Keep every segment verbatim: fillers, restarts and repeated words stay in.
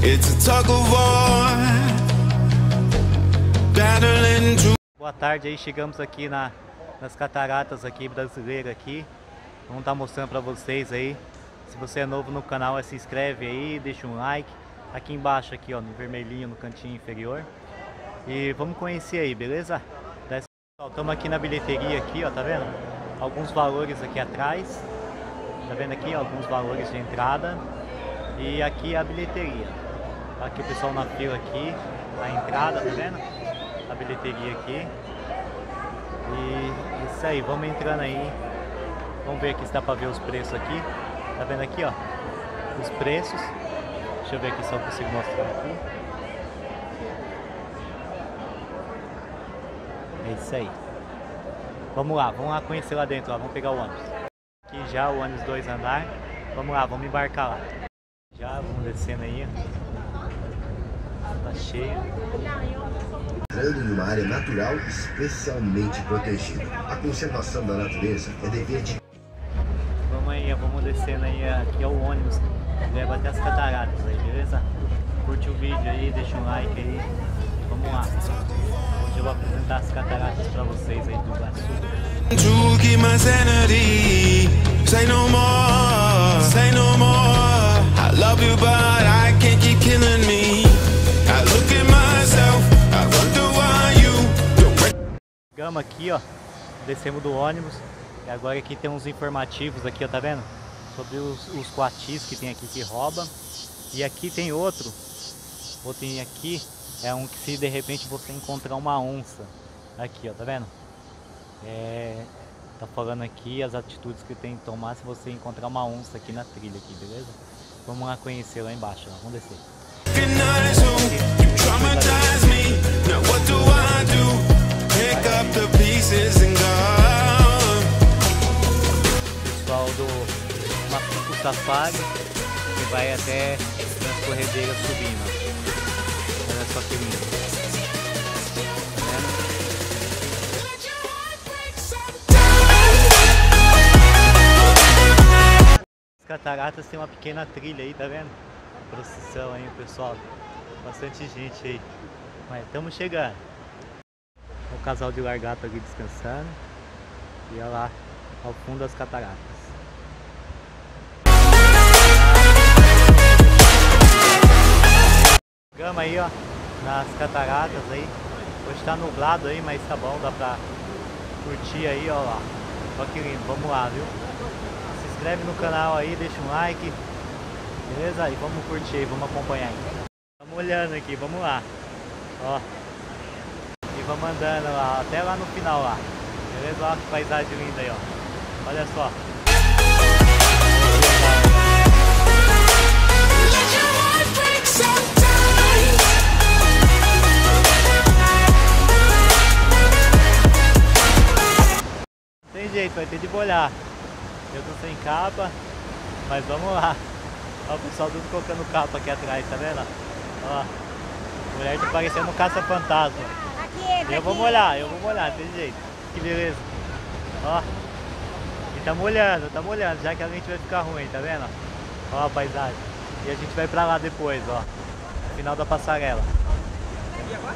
It's a tug of war, battling to... Boa tarde aí, chegamos aqui na, nas cataratas aqui brasileiras aqui. Vamos estar mostrando para vocês aí. Se você é novo no canal, se inscreve aí, deixa um like. Aqui embaixo aqui, ó, no vermelhinho, no cantinho inferior. E vamos conhecer aí, beleza? Estamos aqui na bilheteria aqui, ó, tá vendo? Alguns valores aqui atrás. Tá vendo aqui, ó, alguns valores de entrada. E aqui a bilheteria. Aqui o pessoal na fila aqui, a entrada, tá vendo? A bilheteria aqui. E isso aí, vamos entrando aí. Vamos ver aqui se dá pra ver os preços aqui. Tá vendo aqui, ó? Os preços. Deixa eu ver aqui se eu consigo mostrar aqui. É isso aí. Vamos lá, vamos lá conhecer lá dentro, lá. Vamos pegar o ônibus. Aqui já o ônibus dois andar. Vamos lá, vamos embarcar lá. Já vamos descendo aí. Tá cheio. Entrando em uma área natural especialmente protegida. A conservação da natureza é dever de... Vamos aí, vamos descendo aí. Aqui é o ônibus que leva até as cataratas aí, beleza? Curte o vídeo aí, deixa um like aí. Vamos lá. Hoje eu vou apresentar as cataratas pra vocês aí do Iguaçu. To keep my sanity. Say no more, say no more. I love you but I can't keep killing me. I look at myself, I wonder why you don't... Chegamos aqui, ó. Descemos do ônibus. E agora aqui tem uns informativos aqui, ó, tá vendo? Sobre os, os coatis que tem aqui que rouba. E aqui tem outro. Outro tem aqui. É um que se de repente você encontrar uma onça. Aqui, ó, tá vendo? É, tá falando aqui as atitudes que tem que tomar se você encontrar uma onça aqui na trilha aqui, beleza? Vamos lá conhecer lá embaixo, ó. Vamos descer. Pessoal do Macuco Safari que vai até as corredeiras subindo. Olha só que lindo. As cataratas tem uma pequena trilha aí, tá vendo? Procissão aí, o pessoal. Bastante gente aí. Mas estamos chegando. O casal de largato ali descansando. E olha lá, ao fundo das cataratas. Chegamos aí, ó, nas cataratas aí. Hoje tá nublado aí, mas tá bom, dá pra curtir aí, ó lá. Olha que lindo, vamos lá, viu? Se inscreve no canal aí, deixa um like. Beleza? E vamos curtir aí, vamos acompanhar aí. Estamos olhando aqui, vamos lá. Ó. E vamos andando lá, até lá no final lá. Beleza? Olha que paisagem linda aí, ó. Olha só. Não tem jeito, vai ter de molhar. Eu tô sem capa, mas vamos lá. Ó, o pessoal tudo colocando capa aqui atrás, tá vendo? Ó, a mulher tá parecendo um caça-fantasma. Eu vou molhar, eu vou molhar, tem jeito. Que beleza. Ó, e tá molhando, tá molhando, já que a gente vai ficar ruim, tá vendo? Ó a paisagem. E a gente vai pra lá depois, ó. No final da passarela. E agora?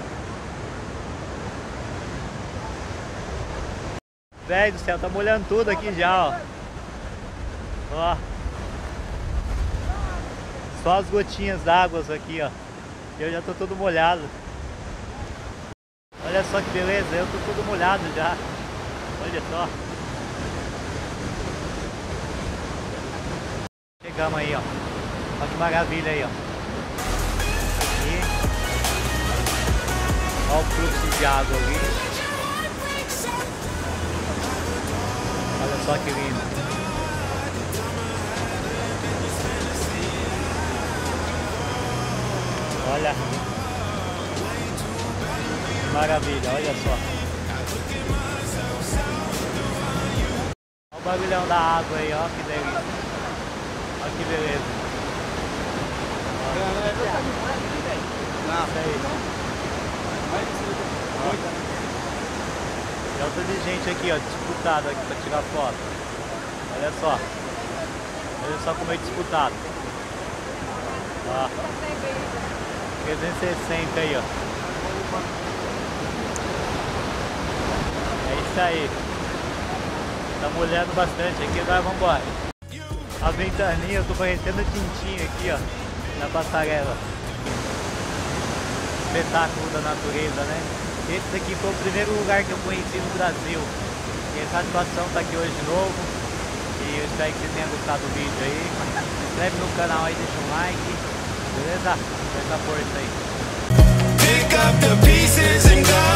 Velho do céu, tá molhando tudo aqui já, ó. Ó. Só as gotinhas d'água aqui, ó. Eu já tô todo molhado. Olha só que beleza, eu tô todo molhado já. Olha só. Chegamos aí, ó. Olha que maravilha aí, ó. E... olha o fluxo de água ali. Olha só que lindo. Olha, que maravilha, olha só. Olha o barulhão da água aí, ó, que delícia. Olha que beleza. Isso aí. E olha toda de gente aqui, ó, disputado aqui pra tirar foto. Olha só. Olha só como é disputado. Ó. trezentos e sessenta aí, ó. É isso aí. Estamos olhando bastante aqui, agora vamos embora. A ventaninha, eu tô parecendo tintinho aqui, ó, na passarela. Espetáculo da natureza, né? Esse daqui foi o primeiro lugar que eu conheci no Brasil. E essa situação tá aqui hoje de novo. E eu espero que vocês tenham gostado do vídeo aí. Se inscreve no canal aí, deixa um like. Beleza? Com essa força aí. Pick up the pieces and go.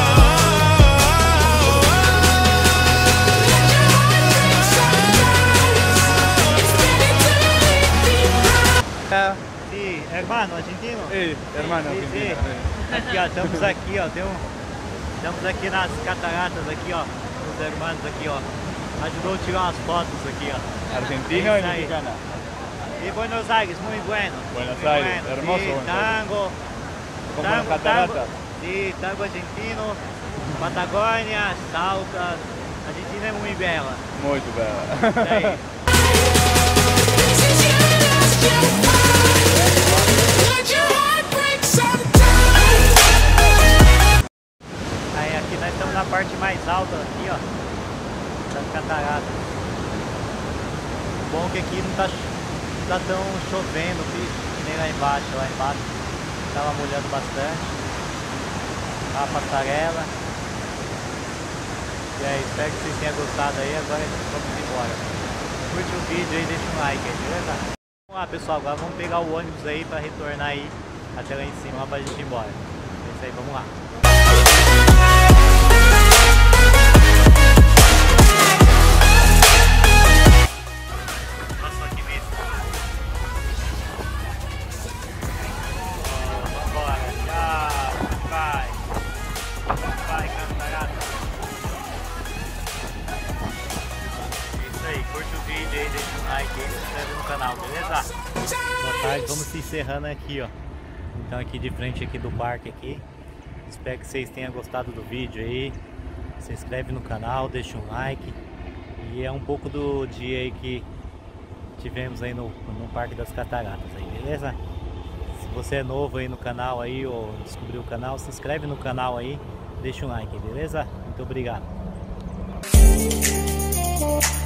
Sí, hermano argentino. Sí, hermano Sí, sí. argentino. Aqui, ó, estamos aqui, ó, tem um, estamos aqui nas cataratas aqui, ó, os hermanos aqui, ó, ajudou a tirar umas fotos aqui, ó. Argentino É y isso aí. mexicana. E Buenos Aires, muy bueno. Buenos muy Aires, bueno. hermoso Sí, Buenos Aires. tango, Como tango, las cataratas. tango, sí, tango argentino, Patagônia, Salta, Argentina é muito bela. Muito bela. Isso aí. Aí aqui nós estamos na parte mais alta aqui, ó, das cataratas. O bom é que aqui não tá, não tá tão chovendo que nem lá embaixo, lá embaixo tava molhando bastante. A passarela. E aí, espero que vocês tenham gostado aí, agora vamos embora. Curte o vídeo aí, deixa um like aí, beleza? Vamos lá pessoal, agora vamos pegar o ônibus aí pra retornar aí até lá em cima, lá pra gente ir embora. É isso aí, vamos lá. Nossa, que medo. Oh, vambora, tchau, vai. Vai, camarada. Isso aí, curte o vídeo aí, deixa um like aí, se inscreve no canal, beleza? Boa tarde, vamos se encerrando aqui, ó. Então aqui de frente aqui do parque aqui. Espero que vocês tenham gostado do vídeo aí. Se inscreve no canal, deixa um like. E é um pouco do dia aí que tivemos aí no, no Parque das Cataratas aí, beleza? Se você é novo aí no canal aí ou descobriu o canal, se inscreve no canal aí, deixa um like, beleza? Muito obrigado.